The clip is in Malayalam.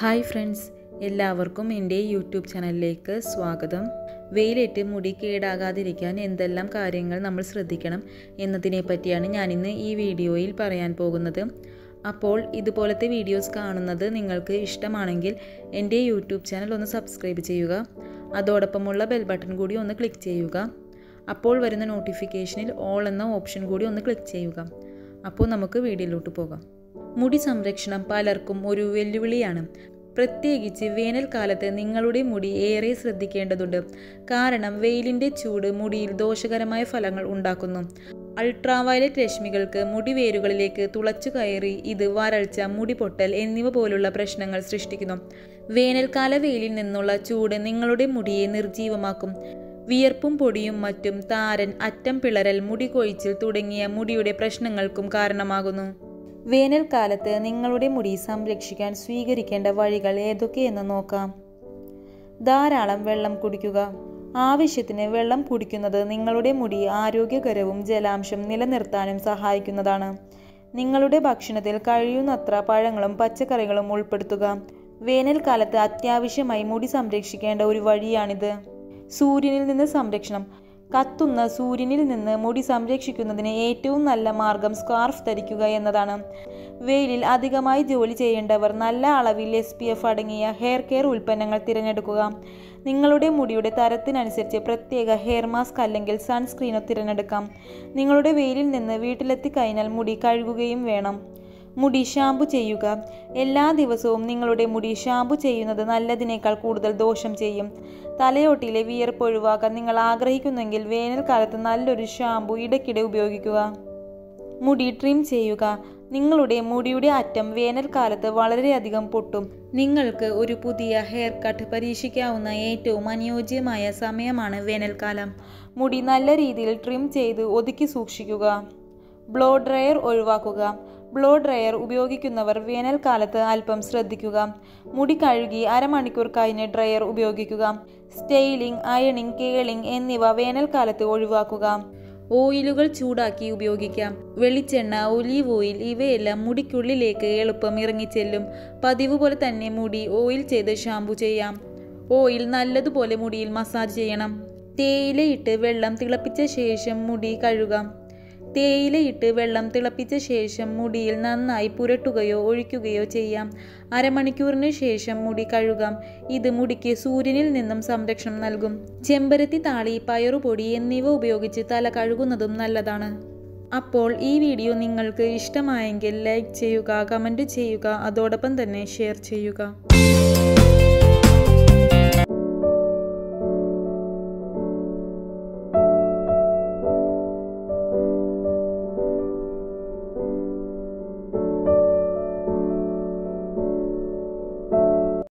ഹായ് ഫ്രണ്ട്സ്, എല്ലാവർക്കും എൻ്റെ യൂട്യൂബ് ചാനലിലേക്ക് സ്വാഗതം. വെയിലേറ്റ് മുടി കേടാകാതിരിക്കാൻ എന്തെല്ലാം കാര്യങ്ങൾ നമ്മൾ ശ്രദ്ധിക്കണം എന്നതിനെ പറ്റിയാണ് ഞാനിന്ന് ഈ വീഡിയോയിൽ പറയാൻ പോകുന്നത്. അപ്പോൾ ഇതുപോലത്തെ വീഡിയോസ് കാണുന്നത് നിങ്ങൾക്ക് ഇഷ്ടമാണെങ്കിൽ എൻ്റെ യൂട്യൂബ് ചാനൽ ഒന്ന് സബ്സ്ക്രൈബ് ചെയ്യുക. അതോടൊപ്പമുള്ള ബെൽ ബട്ടൺ കൂടി ഒന്ന് ക്ലിക്ക് ചെയ്യുക. അപ്പോൾ വരുന്ന നോട്ടിഫിക്കേഷനിൽ ഓൾ എന്ന ഓപ്ഷൻ കൂടി ഒന്ന് ക്ലിക്ക് ചെയ്യുക. അപ്പോൾ നമുക്ക് വീഡിയോയിലോട്ട് പോകാം. മുടി സംരക്ഷണം പലർക്കും ഒരു വെല്ലുവിളിയാണ്. പ്രത്യേകിച്ച് വേനൽക്കാലത്ത് നിങ്ങളുടെ മുടി ഏറെ ശ്രദ്ധിക്കേണ്ടതുണ്ട്. കാരണം വെയിലിൻ്റെ ചൂട് മുടിയിൽ ദോഷകരമായ ഫലങ്ങൾ ഉണ്ടാക്കുന്നു. അൾട്രാവയലറ്റ് രശ്മികൾക്ക് മുടിവേരുകളിലേക്ക് തുളച്ചു കയറി ഇത് വരൾച്ച, മുടി പൊട്ടൽ എന്നിവ പോലുള്ള പ്രശ്നങ്ങൾ സൃഷ്ടിക്കുന്നു. വേനൽക്കാല വെയിലിൽ നിന്നുള്ള ചൂട് നിങ്ങളുടെ മുടിയെ നിർജീവമാക്കും. വിയർപ്പും പൊടിയും മറ്റും, താരൻ, അറ്റം പിളരൽ, മുടി കൊഴിച്ചിൽ തുടങ്ങിയ മുടിയുടെ പ്രശ്നങ്ങൾക്കും കാരണമാകുന്നു. വേനൽക്കാലത്ത് നിങ്ങളുടെ മുടി സംരക്ഷിക്കാൻ സ്വീകരിക്കേണ്ട വഴികൾ ഏതൊക്കെയെന്ന് നോക്കാം. ധാരാളം വെള്ളം കുടിക്കുക. ആവശ്യത്തിന് വെള്ളം കുടിക്കുന്നത് നിങ്ങളുടെ മുടി ആരോഗ്യകരവും ജലാംശം നിലനിർത്താനും സഹായിക്കുന്നതാണ്. നിങ്ങളുടെ ഭക്ഷണത്തിൽ കഴിയുന്നത്ര പഴങ്ങളും പച്ചക്കറികളും ഉൾപ്പെടുത്തുക. വേനൽക്കാലത്ത് അത്യാവശ്യമായി മുടി സംരക്ഷിക്കേണ്ട ഒരു വഴിയാണിത്. സൂര്യനിൽ നിന്ന് സംരക്ഷണം. കത്തുന്ന സൂര്യനിൽ നിന്ന് മുടി സംരക്ഷിക്കുന്നതിന് ഏറ്റവും നല്ല മാർഗം സ്കാർഫ് ധരിക്കുക എന്നതാണ്. വെയിലിൽ അധികമായി ജോലി ചെയ്യേണ്ടവർ നല്ല അളവിൽ SPF അടങ്ങിയ ഹെയർ കെയർ ഉൽപ്പന്നങ്ങൾ തിരഞ്ഞെടുക്കുക. നിങ്ങളുടെ മുടിയുടെ തരത്തിനനുസരിച്ച് പ്രത്യേക ഹെയർ മാസ്ക് അല്ലെങ്കിൽ സൺസ്ക്രീനോ തിരഞ്ഞെടുക്കാം. നിങ്ങളുടെ വെയിലിൽ നിന്ന് വീട്ടിലെത്തിക്കഴിഞ്ഞാൽ മുടി കഴുകുകയും വേണം. മുടി ഷാമ്പു ചെയ്യുക. എല്ലാ ദിവസവും നിങ്ങളുടെ മുടി ഷാമ്പു ചെയ്യുന്നത് നല്ലതിനേക്കാൾ കൂടുതൽ ദോഷം ചെയ്യും. തലയോട്ടിയിലെ വിയർപ്പ് ഒഴിവാക്കാൻ നിങ്ങൾ ആഗ്രഹിക്കുന്നെങ്കിൽ വേനൽക്കാലത്ത് നല്ലൊരു ഷാമ്പു ഇടയ്ക്കിടെ ഉപയോഗിക്കുക. മുടി ട്രിം ചെയ്യുക. നിങ്ങളുടെ മുടിയുടെ അറ്റം വേനൽക്കാലത്ത് വളരെയധികം പൊട്ടും. നിങ്ങൾക്ക് ഒരു പുതിയ ഹെയർ കട്ട് പരീക്ഷിക്കാവുന്ന ഏറ്റവും അനുയോജ്യമായ സമയമാണ് വേനൽക്കാലം. മുടി നല്ല രീതിയിൽ ട്രിം ചെയ്ത് ഒതുക്കി സൂക്ഷിക്കുക. ബ്ലോ ഡ്രയർ ഒഴിവാക്കുക. ബ്ലോ ഡ്രയർ ഉപയോഗിക്കുന്നവർ വേനൽക്കാലത്ത് അല്പം ശ്രദ്ധിക്കുക. മുടി കഴുകി അരമണിക്കൂർ കഴിഞ്ഞ് ഡ്രയർ ഉപയോഗിക്കുക. സ്റ്റൈലിംഗ്, അയണിംഗ്, കേളിംഗ് എന്നിവ വേനൽക്കാലത്ത് ഒഴിവാക്കുക. ഓയിലുകൾ ചൂടാക്കി ഉപയോഗിക്കാം. വെളിച്ചെണ്ണ, ഒലീവ് ഓയിൽ ഇവയെല്ലാം മുടിക്കുള്ളിലേക്ക് എളുപ്പം ഇറങ്ങിച്ചെല്ലും. പതിവ് പോലെ തന്നെ മുടി ഓയിൽ ചെയ്ത് ഷാമ്പു ചെയ്യാം. ഓയിൽ നല്ലതുപോലെ മുടിയിൽ മസാജ് ചെയ്യണം. തേയിലയിട്ട് വെള്ളം തിളപ്പിച്ച ശേഷം മുടി കഴുകാം. തേയിലയിട്ട് വെള്ളം തിളപ്പിച്ച ശേഷം മുടിയിൽ നന്നായി പുരട്ടുകയോ ഒഴിക്കുകയോ ചെയ്യാം. അരമണിക്കൂറിന് ശേഷം മുടി കഴുകാം. ഇത് മുടിക്ക് സൂര്യനിൽ നിന്നും സംരക്ഷണം നൽകും. ചെമ്പരത്തി താളി, പയറുപൊടി എന്നിവ ഉപയോഗിച്ച് തല കഴുകുന്നതും നല്ലതാണ്. അപ്പോൾ ഈ വീഡിയോ നിങ്ങൾക്ക് ഇഷ്ടമായെങ്കിൽ ലൈക്ക് ചെയ്യുക, കമൻറ്റ് ചെയ്യുക, അതോടൊപ്പം തന്നെ ഷെയർ ചെയ്യുക.